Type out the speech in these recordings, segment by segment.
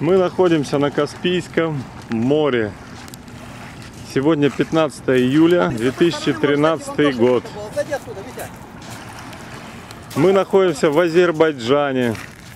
Мы находимся на Каспийском море. Сегодня 15 июля 2013 год. Мы находимся в Азербайджане.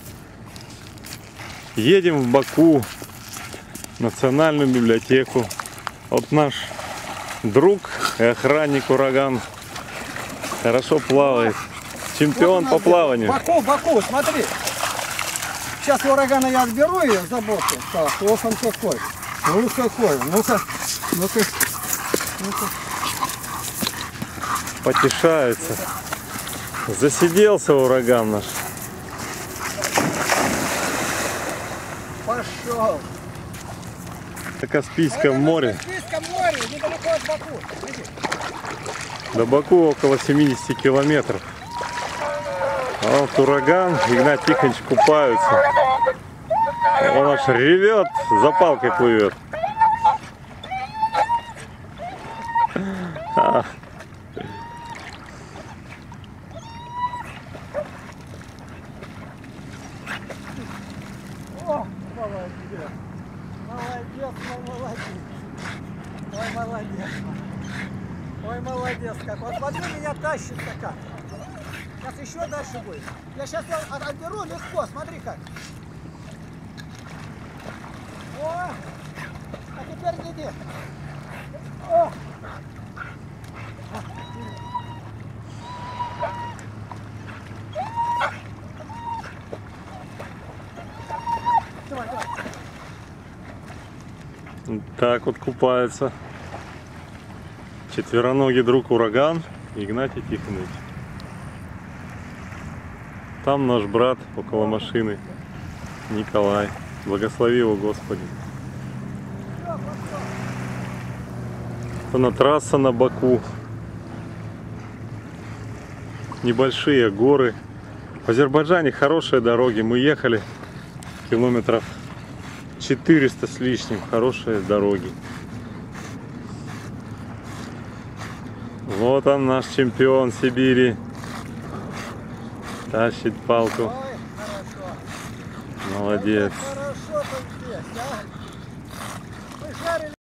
Едем в Баку, в Национальную библиотеку. Вот наш друг и охранник Ураган хорошо плавает. Чемпион вот по плаванию. Баку, смотри. Сейчас Урагана я отберу ее за борту. Так, вот он какой. Ну какой. Ну-ка. Потешается. Засиделся ураган наш. Пошел. На Каспийском море. На Каспийском море, недалеко от Баку. До Баку около 70 километров. А вот ураган, Игнат Тихонович купаются. Он аж ревет, за палкой плывет. О, молодец. Молодец. Ой, молодец. Ой, молодец как. Вот смотри, меня тащит как. Сейчас еще дальше будет. Я сейчас отберу легко, смотри как. О, а теперь иди. О. Давай. Так вот купается четвероногий друг Ураган Игнатий Тихонович. Там наш брат около машины Николай. Благослови его Господи. Это трасса на Баку. Небольшие горы. В Азербайджане хорошие дороги. Мы ехали километров 400 с лишним. Хорошие дороги. Вот он, наш чемпион Сибири. Тащит палку. Ой, хорошо. Молодец. Хорошо тут здесь, а? Мы жарили.